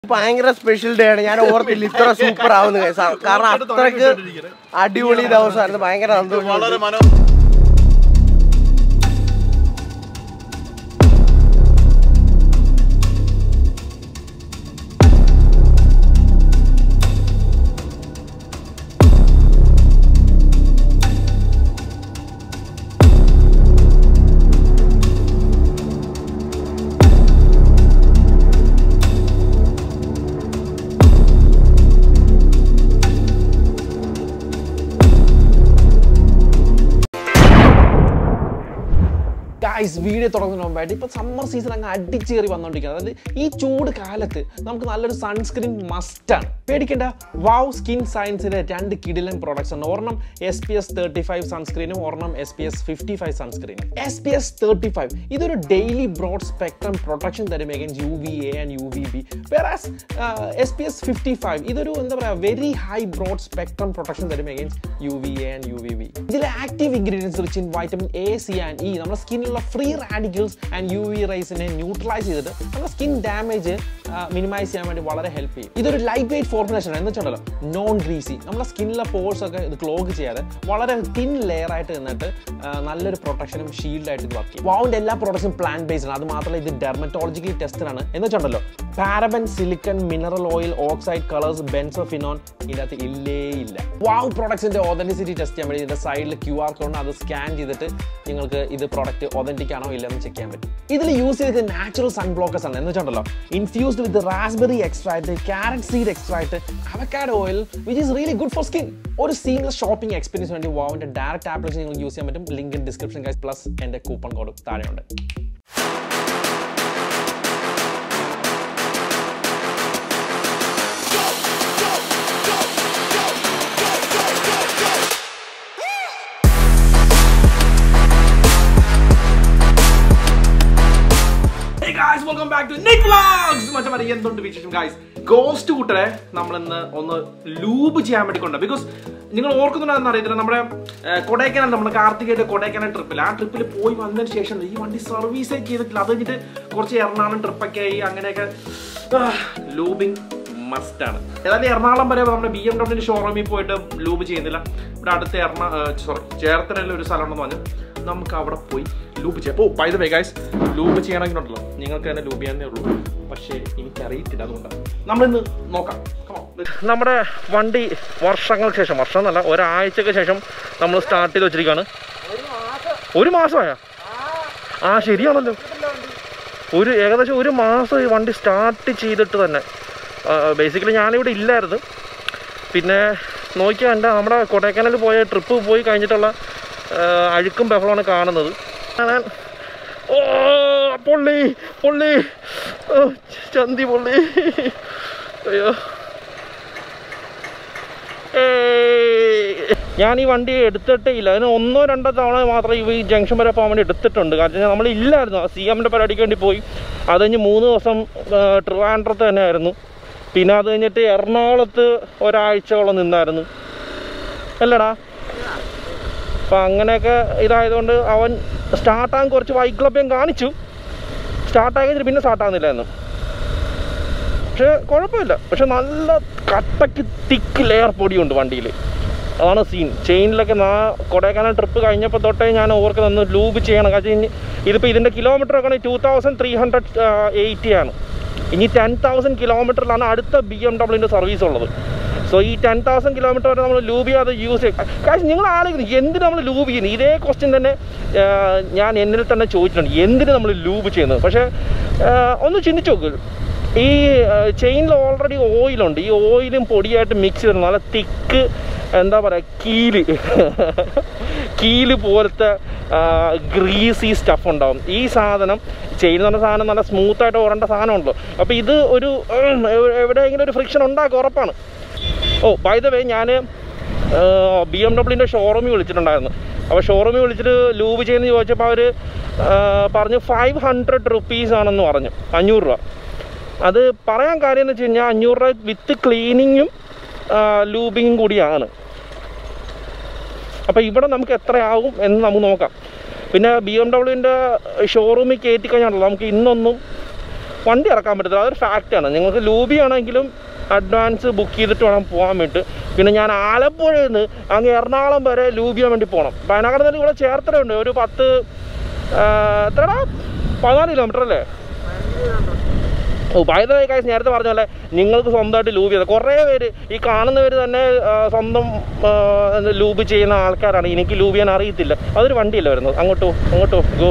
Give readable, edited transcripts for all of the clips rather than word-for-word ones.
ഭയങ്കര special day ആണ്. ഞാൻ ഓർത്തില്ല ഇത്ര സൂപ്പർ ആവുന്നത്. കാരണം അത്രക്ക് അടിപൊളി ദിവസമായിരുന്നു. ഭയങ്കര സന്തോഷം. വീഡിയോ തുടങ്ങുന്നതിന് മുമ്പായിട്ട് ഇപ്പോൾ സമ്മർ സീസൺ അങ്ങ് അടിച്ചേറി വന്നുകൊണ്ടിരിക്കുന്നത്. അതായത് ഈ ചൂട് കാലത്ത് നമുക്ക് നല്ലൊരു സൺസ്ക്രീൻ മസ്റ്റാണ്. പേടിക്കേണ്ട, വാവ് സ്കിൻ സയൻസിൻ്റെ 2 കിടിലൻ പ്രോഡക്ട്സ് ഉണ്ട്. ഒരെണ്ണം SPF 35 സൺസ്ക്രീനും ഒരെണ്ണം SPF 55 സൺസ്ക്രീനും. SPF 35 ഇതൊരു ഡെയിലി ബ്രോഡ് സ്പെക്ട്രം പ്രൊട്ടക്ഷൻ തരും against UVA and UVB. whereas SPF 55 ഇതൊരു എന്താ പറയുക very high broad spectrum protection തരും അഗൈൻസ്റ്റ് UVA ആൻഡ് UVB. ഇതിലെ active ingredients rich in vitamin A, C and E നമ്മുടെ സ്കിന്നിലുള്ള ഫ്രീ റാഡിക്കൽസ് ആൻഡ് UV റേസിനെ neutralise ചെയ്തിട്ട് നമ്മുടെ സ്കിൻ ഡാമേജ് മിനിമൈസ് ചെയ്യാൻ വേണ്ടി വളരെ ഹെൽപ്പ് ചെയ്യും. ഇതൊരു ലൈറ്റ് വെയിറ്റ് ഫോർമുലേഷൻ എന്ന് വെച്ചിട്ടുണ്ടല്ലോ, നോൺ ഗ്രീസി. നമ്മുടെ സ്കിന്നിലെ പോഴ്സ് ഒക്കെ ഇത് ക്ലോഗ് ചെയ്യാതെ വളരെ തിൻ ലെയർ ആയിട്ട് നിന്നിട്ട് നല്ലൊരു പ്രൊട്ടക്ഷനും ഷീൽഡായിട്ട് ഇത് വർക്ക് ചെയ്യും. വാവിൻ്റെ എല്ലാ പ്രോഡക്ട്സും പ്ലാന്റ് ബേസ്ഡ് ആണ്. അത് മാത്രമല്ല ഇത് ഡെർമറ്റോളജിക്കലി ടെസ്റ്റഡ് ആണ്. എന്ന് വെച്ചിട്ടുണ്ടല്ലോ, paraben, silicone, mineral oil, oxide colours, benzophenone ഇതിനകത്ത് ഇല്ലേ ഇല്ല. വാവ് പ്രോഡക്ട്സിന്റെ ഒതന്റിസിറ്റി ടെസ്റ്റ് ചെയ്യാൻ വേണ്ടി ഇതിന്റെ സൈഡിൽ QR കോഡ് അത് സ്കാൻ ചെയ്തിട്ട് നിങ്ങൾക്ക് ഇത് പ്രോഡക്റ്റ് ഒതന്റിക് ആണോ ഇല്ലെന്ന് ചെക്ക് ചെയ്യാൻ പറ്റും. ഇതിൽ യൂസ് ചെയ്തത് നാച്ചുറൽ സൺ ബ്ലോക്കേഴ്സ് ആണ്. എന്ന് വെച്ചിട്ടുണ്ടല്ലോ, infused with raspberry extract, carrot seed extract, avocado oil, which is really good for skin. ഒരു സീംലെസ് ഷോപ്പിംഗ് എക്സ്പീരിയൻസ് വേണ്ടി വാവിന്റെ ഡയറക്റ്റ് ആപ്ലിക്കേഷൻ നിങ്ങൾക്ക് യൂസ് ചെയ്യാൻ പറ്റും. Link in description guys, plus എൻ്റെ കൂപ്പൺ കോഡ് താഴെയുണ്ട്. Welcome back to Nick vlogs. മറ്റേ എന്തുണ്ട് വിശേഷം ഗൈസ്? ഗോസ്റ്റ് കൂട്ടരെ നമ്മളിന്ന് ഒന്ന് ലൂബ് ചെയ്യാൻ വേണ്ടി കൊണ്ട്. ബിക്കോസ് നിങ്ങൾ ഓർക്കുന്നുണ്ടെന്ന് അറിയത്തില്ല, നമ്മുടെ കൊടൈക്കനാൽ, നമ്മുടെ കാർത്തികയുടെ കൊടൈക്കനാൽ ട്രിപ്പിൽ, ആ ട്രിപ്പിൽ പോയി വന്നതിന് ശേഷം ഈ വണ്ടി സർവീസേ ചെയ്തിട്ടില്ല. അത് കഴിഞ്ഞിട്ട് കുറച്ച് എറണാകുളം ട്രിപ്പൊക്കെ ആയി, അങ്ങനെയൊക്കെ ലൂബിങ് മസ്റ്റ് ആണ്. ഏതായാലും എറണാകുളം വരെ നമ്മുടെ BMW ഷോറൂമിൽ പോയിട്ട് ലൂബ് ചെയ്യുന്നില്ല. ഇവിടെ അടുത്ത് ചേർത്തലയിൽ ഒരു സ്ഥലം ഉണ്ടെന്ന് പറഞ്ഞു, നമുക്ക് അവിടെ പോയി ലൂബ് ചെയ്യാം. Oh by the way guys, lube ചെയ്യണമെങ്കിലുണ്ടല്ലോ നിങ്ങൾക്ക് തന്നെ ലൂബ് ചെയ്യാനേ ഉള്ളൂ. പക്ഷേ എനിക്കറിയത്തില്ല, അതുകൊണ്ടാണ് നമ്മളിന്ന് നോക്കാം. നമ്മുടെ വണ്ടി വർഷങ്ങൾക്ക് ശേഷം, വർഷം എന്നല്ല ഒരാഴ്ചക്ക് ശേഷം നമ്മൾ സ്റ്റാർട്ട് ചെയ്ത് വെച്ചിരിക്കുകയാണ്. 1 മാസമായാ? ആ ശരിയാണല്ലോ, ഏകദേശം 1 മാസം ഈ വണ്ടി സ്റ്റാർട്ട് ചെയ്തിട്ട് തന്നെ. ബേസിക്കലി ഞാനിവിടെ ഇല്ലായിരുന്നു. പിന്നെ നോക്കിയാൽ എൻ്റെ നമ്മുടെ കൊടൈക്കനാൽ പോയ ട്രിപ്പ് പോയി കഴിഞ്ഞിട്ടുള്ള അഴുക്കും ബഹളമാണ് കാണുന്നത്. ഓ പൊള്ളി പൊള്ളി, ചന്തി പൊള്ളി, അയ്യോ. ഞാൻ ഈ വണ്ടി എടുത്തിട്ടേ ഇല്ല. അതിന് 1-2 തവണ മാത്രമേ ഈ ജംഗ്ഷൻ വരെ പോകാൻ വേണ്ടി എടുത്തിട്ടുണ്ട്. കാരണം നമ്മൾ ഇല്ലായിരുന്നു, CMൻ്റെ പരിപാടിക്ക് വേണ്ടി പോയി. അത് കഴിഞ്ഞ് 3 ദിവസം ട്രിവാൻഡ്രത്ത് തന്നെ ആയിരുന്നു. പിന്നെ അത് കഴിഞ്ഞിട്ട് എറണാകുളത്ത് ഒരാഴ്ചയോളം നിന്നായിരുന്നു അല്ലടാ. അപ്പം അങ്ങനെയൊക്കെ ഇതായതുകൊണ്ട് അവൻ സ്റ്റാർട്ടാകാൻ കുറച്ച് വൈക്ലഭ്യം കാണിച്ചു. സ്റ്റാർട്ടാക്കിയിട്ട് പിന്നെ സ്റ്റാർട്ടാകുന്നില്ലായിരുന്നു. പക്ഷേ കുഴപ്പമില്ല. പക്ഷെ നല്ല കട്ടയ്ക്ക് തിക്ക് ലെയർ പൊടിയുണ്ട് വണ്ടിയിൽ. അതാണ് സീൻ. ചെയിനിലൊക്കെ കൊടൈക്കനാൽ ട്രിപ്പ് കഴിഞ്ഞപ്പോൾ തൊട്ടേ ഞാൻ ഓർക്കുന്നൊന്ന് ലൂബ് ചെയ്യണം. കാരണം ഇതിപ്പോൾ ഇതിൻ്റെ കിലോമീറ്ററൊക്കെ 2380 ആണ്. ഇനി 10,000 കിലോമീറ്ററിലാണ് അടുത്ത BMW സർവീസ് ഉള്ളത്. സോ ഈ 10,000 കിലോമീറ്റർ വരെ നമ്മൾ ലൂബ് ചെയ്യാതെ യൂസ് ചെയ്യും. കാര്യം നിങ്ങൾ ആലോചിക്കുന്നത് എന്തിന് നമ്മൾ ലൂബ് ചെയ്യുന്നത്? ഇതേ ക്വസ്റ്റ്യൻ തന്നെ ഞാൻ എന്നിൽ തന്നെ ചോദിച്ചിട്ടുണ്ട്, എന്തിന് നമ്മൾ ലൂബ് ചെയ്യുന്നത്. പക്ഷേ ഒന്ന് ചിന്തിച്ച് നോക്ക്, ഈ ചെയിനിൽ ഓൾറെഡി ഓയിലുണ്ട്. ഈ ഓയിലും പൊടിയായിട്ട് മിക്സ് ചെയ്തിട്ടുണ്ട്. നല്ല തിക്ക് എന്താ പറയുക, കീല് പോലത്തെ ഗ്രീസി സ്റ്റഫ് ഉണ്ടാവും. ഈ സാധനം ചെയിൻ എന്ന് പറഞ്ഞ സാധനം നല്ല സ്മൂത്തായിട്ട് ഓടേണ്ട സാധനമുണ്ടല്ലോ. അപ്പോൾ ഇത് ഒരു എവിടെയെങ്കിലും ഒരു ഫ്രിക്ഷൻ ഉണ്ടാക്കും, ഉറപ്പാണ്. ഓ ബൈ ദ വേ, ഞാൻ BMW ഷോറൂമിൽ വിളിച്ചിട്ടുണ്ടായിരുന്നു. അപ്പോൾ ഷോറൂമിൽ വിളിച്ചിട്ട് ലൂബ് ചെയ്യുന്നത് ചോദിച്ചപ്പോൾ അവർ പറഞ്ഞു 500 റുപ്പീസ് ആണെന്ന് പറഞ്ഞു. 500 രൂപ. അത് പറയാൻ കാര്യം എന്ന് വെച്ച് കഴിഞ്ഞാൽ 500 രൂപ വിത്ത് ക്ലീനിങ്ങും ലൂബിങ്ങും കൂടിയാണ്. അപ്പോൾ ഇവിടെ നമുക്ക് എത്രയാവും എന്ന് നമുക്ക് നോക്കാം. പിന്നെ BMW ഷോറൂമിൽ കയറ്റി കഴിഞ്ഞാണല്ലോ നമുക്ക് ഇന്നൊന്നും വണ്ടി ഇറക്കാൻ പറ്റത്തില്ല. അതൊരു ഫാക്റ്റാണ്. നിങ്ങൾക്ക് ലൂബി ആണെങ്കിലും അഡ്വാൻസ് ബുക്ക് ചെയ്തിട്ട് വേണം പോകാൻ വേണ്ടി. പിന്നെ ഞാൻ ആലപ്പുഴയിൽ നിന്ന് അങ്ങ് എറണാകുളം വരെ ലൂബി ചെയ്യാൻ വേണ്ടി പോകണം. വയനാട് നിന്ന് ഇവിടെ ചേർത്തലയുണ്ട്, ഒരു 14 കിലോമീറ്റർ അല്ലേ? ഓ, ബൈദവേ ഗൈസ്, നേരത്തെ പറഞ്ഞ പോലെ നിങ്ങൾക്ക് സ്വന്തമായിട്ട് ലൂബ് ചെയ്തത് കുറേ പേര്, ഈ കാണുന്നവർ തന്നെ സ്വന്തം ലൂബ് ചെയ്യുന്ന ആൾക്കാരാണ്. എനിക്ക് ലൂബ് ചെയ്യാൻ അറിയത്തില്ല. അതൊരു വണ്ടിയല്ല വരുന്നത്. അങ്ങോട്ടോ ഗോ.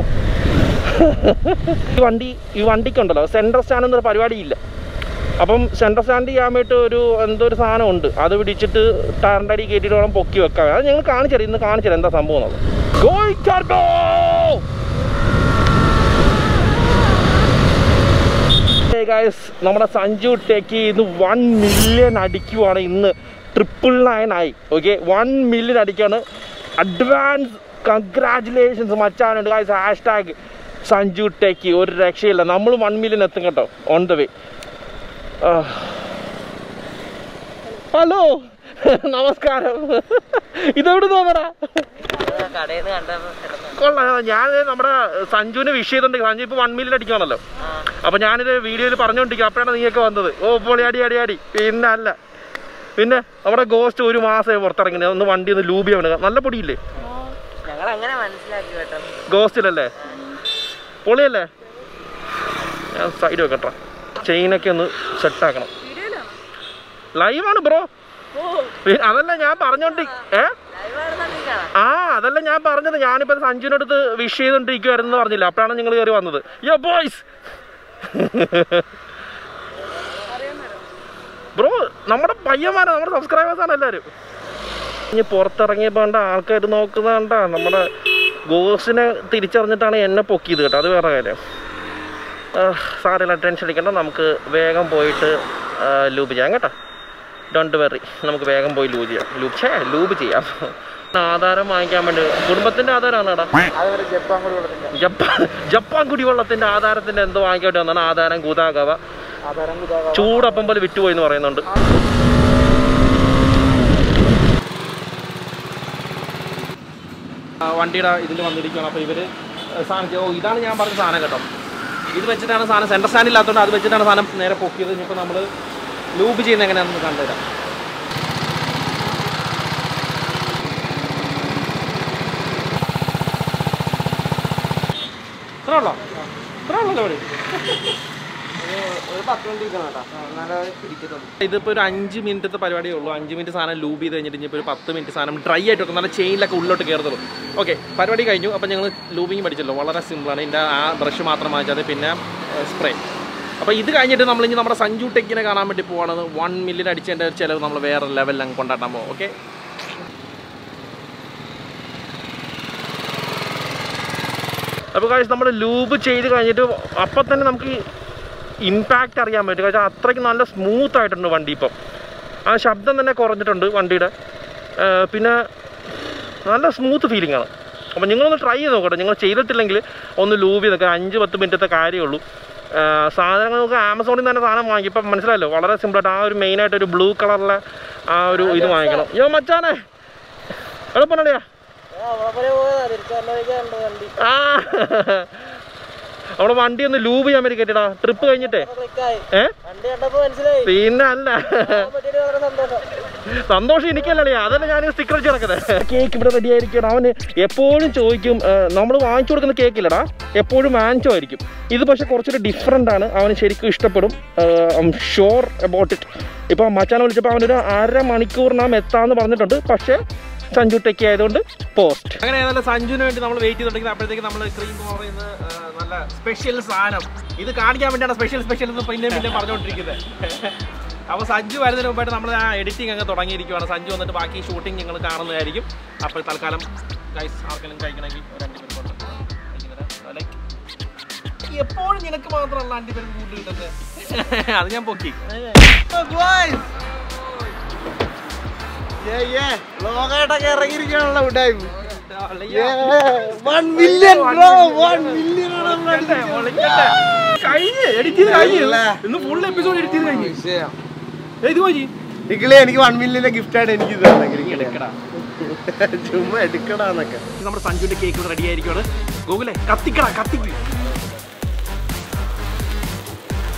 ഈ വണ്ടിക്കുണ്ടല്ലോ സെൻട്രൽ സ്റ്റാൻഡ് എന്നൊരു പരിപാടിയില്ല. അപ്പം സെൻട്രൽ സ്റ്റാൻഡ് ചെയ്യാൻ വേണ്ടിയിട്ട് എന്തോ ഒരു സാധനം ഉണ്ട്. അത് പിടിച്ചിട്ട് ടയറിൻ്റെ അടി കയറ്റിയിട്ട് വേണം പൊക്കി വെക്കാൻ. അത് ഞങ്ങൾ കാണിച്ചുതരാം, ഇന്ന് കാണിച്ചുതരാം എന്താ സംഭവം എന്നുള്ളത്. ഗൈസ്, നമ്മുടെ സഞ്ജു ടെക്കി ഇന്ന് 1 മില്യൺ അടിക്കുവാണ്. ഇന്ന് 999 ആയി. ഓക്കെ, 1 മില്യൺ അടിക്കാണ്. അഡ്വാൻസ് കൺഗ്രാറ്റുലേഷൻസ് മച്ചാനുണ്ട് ഗൈസ്. Hashtag Sanju techie. ഒരു രക്ഷയില്ല, നമ്മൾ 1 മില്യൺ എത്തും കേട്ടോ, ഓൺ ദ വേ. ഹലോ, നമസ്കാരം. ഇതെവിടെ തോന്നടാ? കൊള്ളാം. ഞാൻ നമ്മുടെ സഞ്ജുവിന് വിഷ് ചെയ്തിട്ടുണ്ട്. സഞ്ജു ഇപ്പോൾ 1 മില്യൺ അടിക്കുകയാണല്ലോ. അപ്പോൾ ഞാനിത് വീഡിയോയിൽ പറഞ്ഞുകൊണ്ടിരിക്കും. അപ്പോഴാണ് നീയൊക്കെ വന്നത്. ഓ, പൊളി, അടി. പിന്നെ നമ്മുടെ ഗോസ്റ്റ് 1 മാസമായി പുറത്തിറങ്ങി. ഒന്ന് വണ്ടി ഒന്ന് ലൂബ് ചെയ്യാൻ. നല്ല പൊടിയില്ലേ ഗോസ്റ്റിലല്ലേ? പൊളിയല്ലേ? ഞാൻ സൈഡ് വെക്കട്ടോ. ചെയിനൊക്കെ ഒന്ന് സെറ്റാക്കണം. ലൈവാണ് ബ്രോ. അതല്ല ഞാൻ പറഞ്ഞോണ്ട് അതല്ല ഞാൻ പറഞ്ഞത്. ഞാനിപ്പോൾ സഞ്ജുവിനടുത്ത് വിഷ് ചെയ്തോണ്ടിരിക്കുവായിരുന്നു പറഞ്ഞില്ല. അപ്പോഴാണ് നിങ്ങൾ കയറി വന്നത്. യോ ബോയ്സ് ബ്രോ, നമ്മുടെ പയ്യന്മാരാണ്, നമ്മുടെ സബ്സ്ക്രൈബേഴ്സാണ് എല്ലാവരും. ഇനി പുറത്തിറങ്ങിയപ്പോൾ കണ്ട ആൾക്കാർ നോക്കുന്നത് കണ്ട നമ്മുടെ ഗോസിനെ തിരിച്ചറിഞ്ഞിട്ടാണ് എന്നെ പൊക്കിയത് കേട്ടോ. അത് വേറെ കാര്യം. സാരമില്ല, ടെൻഷൻ അടിക്കണ്ട. നമുക്ക് വേഗം പോയിട്ട് ലൂബ് ചെയ്യാം കേട്ടോ. ഡോണ്ട് വെറി, നമുക്ക് വേഗം പോയി ലൂബ് ചെയ്യാം. ആധാരം വാങ്ങിക്കാൻ വേണ്ടി. കുടുംബത്തിൻ്റെ ആധാരമാണ് കേട്ടോ. ജപ്പാൻ കുടിവെള്ളത്തിൻ്റെ ആധാരത്തിൻ്റെ എന്തോ വാങ്ങിക്കാൻ വേണ്ടി വന്നാണ്. ആധാരം ഗുദാഗവ ചൂടപ്പം പോലെ വിറ്റുപോയി എന്ന് പറയുന്നുണ്ട്. വണ്ടിയുടെ ഇതിൽ വന്നിരിക്കുകയാണ്. അപ്പോൾ ഇവർ സാധനം, ഇതാണ് ഞാൻ പറഞ്ഞ സാധനം കേട്ടോ. ഇത് വെച്ചിട്ടാണ് സാധനം, സെൻട്രൽ സ്റ്റാൻഡ് ഇല്ലാത്തതുകൊണ്ട് അത് വെച്ചിട്ടാണ് സാധനം നേരെ പൊക്കിയത്. ഇനിയിപ്പോൾ നമ്മൾ ലൂബ് ചെയ്യുന്നത് എങ്ങനെയാണെന്ന് കണ്ടുതരാം. ഇത്ര ഉള്ളോ ഇവിടെ? ഇതിപ്പോൾ ഒരു 5 മിനിറ്റത്തെ പരിപാടിയേ ഉള്ളൂ. 5 മിനിറ്റ് സാധനം ലൂബ് ചെയ്ത് കഴിഞ്ഞിട്ട് ഇനിയിപ്പോൾ ഒരു 10 മിനിറ്റ് സാധനം ഡ്രൈ ആയിട്ട് വെക്കും. നല്ല ചെയിനിലൊക്കെ ഉള്ളിലോട്ട് കയറുന്നുള്ളൂ. ഓക്കെ, പരിപാടി കഴിഞ്ഞു. അപ്പോൾ ഞങ്ങൾ ലൂബിങ് പഠിച്ചല്ലോ. വളരെ സിമ്പിളാണ്. ഇതിൻ്റെ ആ ബ്രഷ് മാത്രം വാങ്ങിച്ചാൽ പിന്നെ സ്പ്രേ. അപ്പോൾ ഇത് കഴിഞ്ഞിട്ട് നമ്മളിനി നമ്മുടെ സഞ്ജു ടെക്കിനെ കാണാൻ വേണ്ടി പോവാണ്. 1 മില്യൺ അടിച്ചതിൻ്റെ ചിലവ് നമ്മൾ വേറെ ലെവലിൽ അങ്ങ് കൊണ്ടാട്ടാൻ പോകും. ഓക്കെ, അപ്പോൾ കാര്യം നമ്മൾ ലൂബ് ചെയ്ത് കഴിഞ്ഞിട്ട് അപ്പം തന്നെ നമുക്ക് ഇമ്പാക്റ്റ് അറിയാൻ പറ്റും. കാരണം അത്രയ്ക്ക് നല്ല സ്മൂത്ത് ആയിട്ടുണ്ട് വണ്ടി. ഇപ്പം ആ ശബ്ദം തന്നെ കുറഞ്ഞിട്ടുണ്ട് വണ്ടിയുടെ. പിന്നെ നല്ല സ്മൂത്ത് ഫീലിംഗ് ആണ്. അപ്പോൾ നിങ്ങളൊന്ന് ട്രൈ ചെയ്ത് നോക്കട്ടെ. നിങ്ങൾ ചെയ്തിട്ടില്ലെങ്കിൽ ഒന്ന് ലൂബ് ചെയ്തൊക്കെ. 5-10 മിനിറ്റത്തെ കാര്യമേ ഉള്ളൂ. സാധനങ്ങൾ നമുക്ക് ആമസോണിൽ നിന്ന് തന്നെ സാധനം വാങ്ങി. ഇപ്പം മനസ്സിലായല്ലോ, വളരെ സിമ്പിളായിട്ട്. ആ ഒരു മെയിനായിട്ട് ഒരു ബ്ലൂ കളറിലെ ആ ഒരു ഇത് വാങ്ങിക്കണം. യോ മച്ചാനെ, എളുപ്പമല്ലടിയാ. നമ്മുടെ വണ്ടി ഒന്ന് ലൂബ് ചെയ്യാൻ വേണ്ടി കേട്ടിടാ. ട്രിപ്പ് കഴിഞ്ഞിട്ടേ പിന്നെ അല്ല സന്തോഷം എനിക്കല്ലേ. അതല്ല ഞാൻ സ്റ്റിക്കർ വെച്ച് കിടക്കുന്നത്. കേക്ക് ഇവിടെ റെഡി ആയിരിക്കണം. അവന് എപ്പോഴും ചോദിക്കും, നമ്മൾ വാങ്ങിച്ചു കൊടുക്കുന്ന കേക്കില്ലടാ, എപ്പോഴും വാങ്ങിച്ചോ ആയിരിക്കും. ഇത് പക്ഷെ കുറച്ചൊരു ഡിഫറെൻ്റ് ആണ്. അവന് ശരിക്കും ഇഷ്ടപ്പെടും. I'm sure about it. ഇപ്പം മച്ചാനെ വിളിച്ചപ്പോൾ അവനൊരു 1/2 മണിക്കൂറിനാം എത്താമെന്ന് പറഞ്ഞിട്ടുണ്ട്. പക്ഷേ സഞ്ജു ടെക്കി ആയതുകൊണ്ട് പോസ്റ്റ്. അങ്ങനെ നല്ല സഞ്ജുവിന് വേണ്ടി നമ്മൾ വെയിറ്റ് ചെയ്തിട്ടുണ്ടെങ്കിൽ അപ്പോഴത്തേക്ക് നമ്മൾ ക്രീം എന്ന് പറയുന്നത് നല്ല സ്പെഷ്യൽ സാധനം. ഇത് കാണിക്കാൻ വേണ്ടിയാണ് സ്പെഷ്യൽ എന്ന് പിന്നെ പറഞ്ഞുകൊണ്ടിരിക്കുന്നത്. അപ്പോൾ സഞ്ജു വരുന്നതിന് മുമ്പായിട്ട് നമ്മൾ ആ എഡിറ്റിംഗ് അങ്ങ് തുടങ്ങിയിരിക്കുകയാണ്. സഞ്ജു വന്നിട്ട് ബാക്കി ഷൂട്ടിംഗ് നിങ്ങൾ കാണുന്നതായിരിക്കും. അപ്പോൾ തൽക്കാലം ഗൈസ് ആർക്കെങ്കിലും കഴിക്കണമെങ്കിൽ 2 മിനിറ്റ് കൊണ്ട് ലൈക്ക് എപ്പോഴും നിനക്ക് മാത്രമല്ല 2 പേരും കൂടുതൽ കിട്ടുന്നത്. അത് ഞാൻ പൊക്കി. ലോകമായിട്ടൊക്കെ ഇറങ്ങിയിരിക്കാനുള്ള ഉടായ്പ. 1 മില്യൺ കഴിഞ്ഞ് എഡിറ്റ് ചെയ്ത് കഴിഞ്ഞില്ല. ഇന്ന് ഫുൾ എപ്പിസോഡ് എഡിറ്റ് ചെയ്ത് കഴിഞ്ഞു. എനിക്ക് 1 മില്യന്റെ ഗിഫ്റ്റ് ആയിട്ട് എനിക്ക് ചുമ്മാ എടുക്കടാന്നൊക്കെ. നമ്മുടെ സഞ്ജുവിന്റെ കേക്ക് റെഡി ആയിരിക്കുവാണ്. ഗൂഗിളെ കത്തിക്കടാ, കത്തിക്ക്.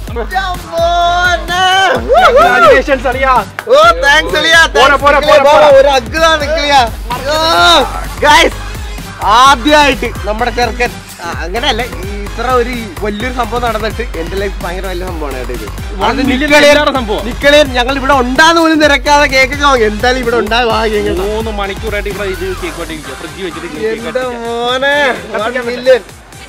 ആദ്യമായിട്ട് നമ്മുടെ ചെറുക്കൻ അങ്ങനെയല്ല ഇത്ര ഒരു വലിയൊരു സംഭവം നടന്നിട്ട് എന്റെ ലൈഫ് ഭയങ്കര വലിയ സംഭവമാണ് കേട്ടോ ഇത്. നിക്കളിയൻ ഞങ്ങൾ ഇവിടെ ഉണ്ടാന്ന് പോലും തിരക്കാതെ കേക്കൊക്കെ വാങ്ങി. എന്തായാലും ഇവിടെ ഉണ്ടാകും 3 മണിക്കൂറായിട്ട് ഇവിടെ ഇത് കേക്ക് ഫ്രിഡ്ജ് വെച്ചിട്ട് എന്റെ മോനെ 1 മില്യൺ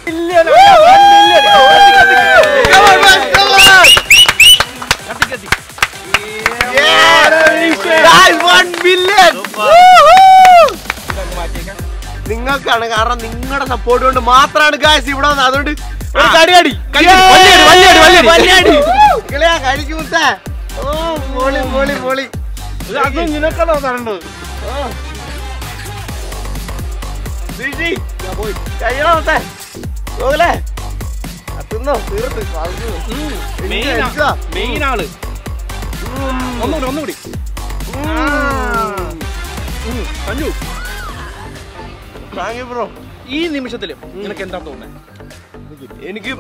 നിങ്ങൾക്കാണ്, കാരണം നിങ്ങളുടെ സപ്പോർട്ട് കൊണ്ട് മാത്രമാണ് ഗായ്സ് ഇവിടെ വന്നത്. അതുകൊണ്ട് കഴിക്കുമുത്തേ. ഓ പൊളി പൊളി പൊളി. നിനക്കല്ലോ തരണ്ടത്. കഴിയണേ പോകലേ തിന്നോ തീർത്ത് മെയിൻ ആള്. ഒന്നുകൂടി സഞ്ജു, താങ്ക് യു ബ്രോ. ഈ നിമിഷത്തില് നിനക്ക് എന്താ തോന്നുന്നത്? എനിക്ക്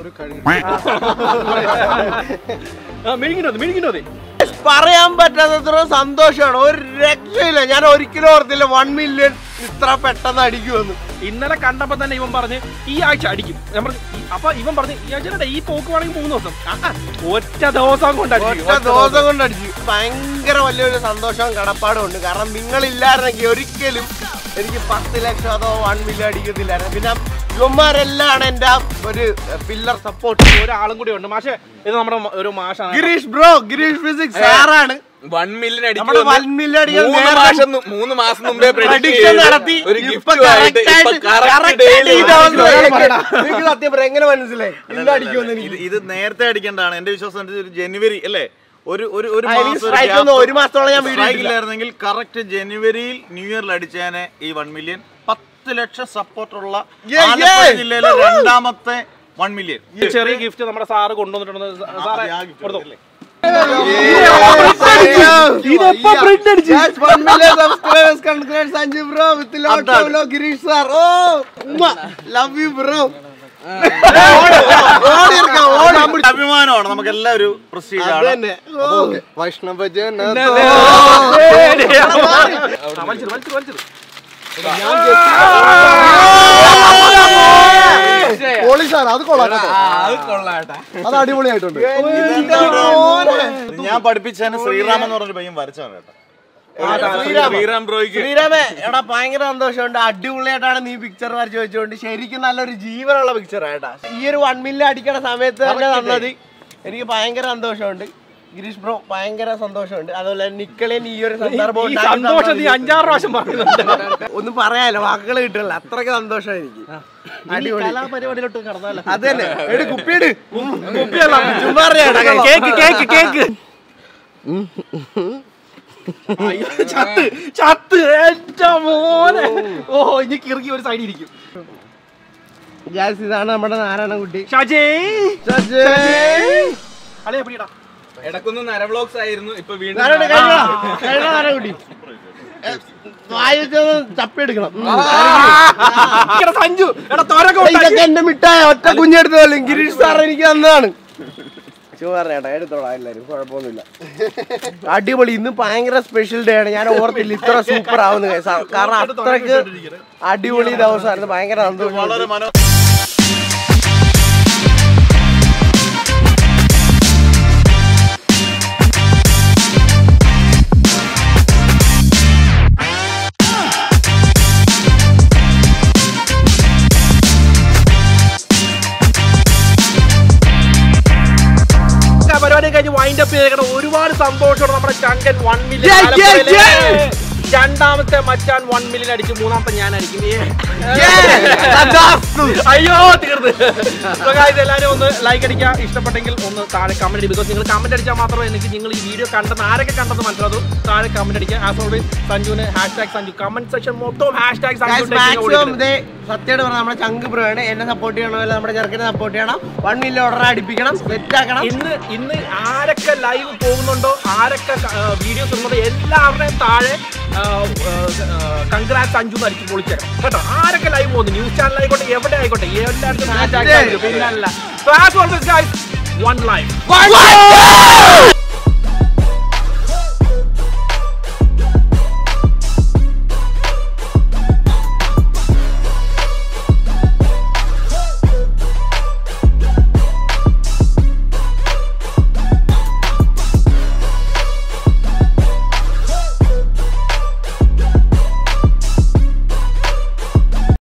മെഴുകിനോ പറയാൻ പറ്റാത്തത്ര സന്തോഷമാണ്. ഒരു രക്ഷയില്ല. ഞാൻ ഒരിക്കലും ഓർത്തില്ല 1 മില്യൺ ഇത്ര പെട്ടെന്ന് അടിക്കുമെന്ന്. ഇന്നലെ കണ്ടപ്പോ തന്നെ ഇവൻ പറഞ്ഞ് ഈ ആഴ്ച അടിക്കും. അപ്പൊ ഇവൻ പറഞ്ഞ് ഈ ആഴ്ച ഈ പോക്ക് വേണമെങ്കിൽ 3 ദിവസം, ഒറ്റ ദിവസം കൊണ്ട് അടിച്ചു. ഭയങ്കര വലിയൊരു സന്തോഷവും കടപ്പാടും ഉണ്ട്. കാരണം നിങ്ങളില്ലായിരുന്നെങ്കിൽ ഒരിക്കലും എനിക്ക് 10 ലക്ഷം അതോ 1 മില്യൺ അടിക്കത്തില്ലായിരുന്നു. പിന്നെ ഇവന്മാരെല്ലാം എന്റെ ഒരു പില്ലർ സപ്പോർട്ട്. ഒരാളും കൂടി ഉണ്ട് മാഷെ, ഇത് നമ്മുടെ ഒരു മാഷാണ് ഗിരീഷ് ബ്രോ. ഗിരീഷ് ഫിസിക്സ് സാറാണ് 1 മില്യൺ 1 മില്യൺ 3 മാസം മുമ്പേ പ്രഡിക്ഷൻ നടത്തി. സത്യം പറ എങ്ങനെ മനസ്സിലായി ഇന്ന് അടിക്കുമെന്ന്? ഇത് നേരത്തെ അടിക്കേണ്ടതാണ് എന്റെ വിശ്വാസം. ജനുവരി അല്ലേ, ഒരു മാസത്തോളം ഞാൻ ഇല്ലായിരുന്നെങ്കിൽ കറക്റ്റ് ജനുവരിയിൽ ന്യൂ ഇയറിൽ അടിച്ചേനെ ഈ 1 മില്യൺ. 10 ലക്ഷം സപ്പോർട്ടുള്ള ജില്ലയിലെ രണ്ടാമത്തെ 1 മില്യൺ. ചെറിയ ഗിഫ്റ്റ് നമ്മുടെ സാറ് കൊണ്ടുവന്നിട്ടുണ്ട്. സാറേ കൊടുത്തോ. Sanju bro with Girish sir. Oh love you bro. അഭിമാനമാണ് നമുക്ക് എല്ലാവരും. പ്രസ്റ്റീജാണ്. വൈഷ്ണവ അത് കൊള്ളാട്ടെ, അത് അടിപൊളിയായിട്ടുണ്ട്. ഞാൻ പഠിപ്പിച്ചതിന് ശ്രീറാം എന്ന് പറഞ്ഞൊരു പയ്യൻ വരച്ചാണ് കേട്ടോ. ശ്രീറാം ബ്രോയ്ക്ക്. ശ്രീരാമേ എടാ ഭയങ്കര സന്തോഷമുണ്ട്. അടിപൊളിയായിട്ടാണ് നീ പിക്ചർ വരച്ച് വെച്ചുകൊണ്ട്. ശരിക്കും നല്ലൊരു ജീവനുള്ള പിക്ചർ ആയിട്ടാ. ഈ ഒരു 1 മില്യൺ അടിക്കണ സമയത്ത് തന്നെ തന്നത് എനിക്ക് ഭയങ്കര സന്തോഷമുണ്ട്. ഗിരീഷ് ബ്രോ ഭയങ്കര സന്തോഷമുണ്ട്. അതുപോലെ നിക്കളിയൻ ഈ ഒരു സന്ദർഭം 5-6 പ്രാവശ്യം ഒന്നും പറയാനല്ലോ, വാക്കുകൾ കിട്ടില്ല. അത്രയ്ക്ക് സന്തോഷം എനിക്ക്. പരിപാടിയിലോട്ട് കടന്നാലോ? അത് തന്നെ എടി കുപ്പിയിട്. കേക്ക് ചത്ത് എന്റെ മോനെ. ഓ ഇനി കിറുക്കി ഒരു സൈഡിൽ ഇരിക്കും. ഇതാണ് നമ്മുടെ നാരായണൻകുട്ടി. അളിയാ പിടിയടാ. ഇടക്കൊന്ന് നര വ്ലോഗ്സ് ആയിരുന്നു. ഇപ്പൊ വീണ്ടും നാരായണൻകുട്ടി ചപ്പിയെടുക്കണം. സഞ്ജു ഇതൊക്കെ എന്റെ മിഠായ ഒറ്റ കുഞ്ഞെടുത്തോളൂ. ഗിരീഷ് സാർ എനിക്ക് തന്നതാണ്. പറഞ്ഞേട്ടാ എടുത്തോളാം എല്ലാരും, കുഴപ്പമൊന്നുമില്ല. അടിപൊളി. ഇന്ന് ഭയങ്കര സ്പെഷ്യൽ ഡേ ആണ്. ഞാൻ ഓർത്തില്ല ഇത്ര സൂപ്പർ ആവുന്ന. കാരണം അത്രയ്ക്ക് അടിപൊളി ദിവസമായിരുന്നു. ഭയങ്കര സന്തോഷം. പരിപാടി കഴിഞ്ഞ് വൈൻഡ് അപ്പ് ചെയ്തേക്കണം. ഒരുപാട് സന്തോഷമാണ്. നമ്മുടെ ചങ്കൻ 1 മില്യൺ. രണ്ടാമത്തെ മച്ചാൻ 1 മില്യൺ അടിച്ചു. മൂന്നാമത്തെ ഞാൻ അടിക്കും. അയ്യോ തീർന്ന്. എല്ലാവരും ഒന്ന് ലൈക്ക് അടിക്കുക. ഇഷ്ടപ്പെട്ടെങ്കിൽ ഒന്ന് താഴെ കമന്റ് അടിക്കും. ബിക്കോസ് നിങ്ങൾ കമന്റ് അടിച്ചാൽ മാത്രമേ എനിക്ക് നിങ്ങൾ ഈ വീഡിയോ കണ്ടെന്ന് ആരൊക്കെ കണ്ടെന്ന് മനസ്സിലാവും. താഴെ കമന്റ് അടിക്കുക. ആസ് ഓൾവേസ് സഞ്ജുവിന് #സഞ്ജു കമന്റ് സെക്ഷൻ മൊത്തം #സഞ്ജു. സത്യമായിട്ട് പറഞ്ഞാൽ നമ്മുടെ ചങ്ക് ബ്രോ ആണ്. എന്നെ സപ്പോർട്ട് ചെയ്യണമല്ലോ, നമ്മുടെ ചെറുക്കനെ സപ്പോർട്ട് ചെയ്യണം. 1 മില്യൺ ഓർഡർ അടിപ്പിക്കണം, സെറ്റ് ആക്കണം. ഇന്ന് ആരൊക്കെ ലൈവ് പോകുന്നുണ്ടോ, ആരൊക്കെ വീഡിയോസ് ഇടുന്നുണ്ടോ, എല്ലാവരുടെയും താഴെ കൺഗ്രാറ്റ്സ് സഞ്ജു എന്ന് അടിച്ച് പൊളിച്ചേക്കണം കേട്ടോ. ആരൊക്കെ ലൈവ് പോകുന്നു, ന്യൂസ് ചാനൽ ആയിക്കോട്ടെ, എവിടെ ആയിക്കോട്ടെ, എല്ലായിടത്തും പിന്നല്ല. So as always guys, one life. One life.